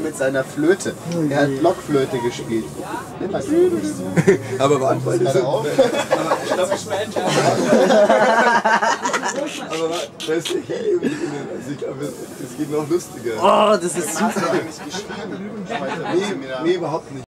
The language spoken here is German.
mit seiner Flöte. Er hat Blockflöte gespielt. Aber warte mal, das auf. aber da ist der Helium drin. Also ich glaube, es geht noch lustiger. Oh, das ist super. Hast du eigentlich geschrieben? Nee, überhaupt nicht.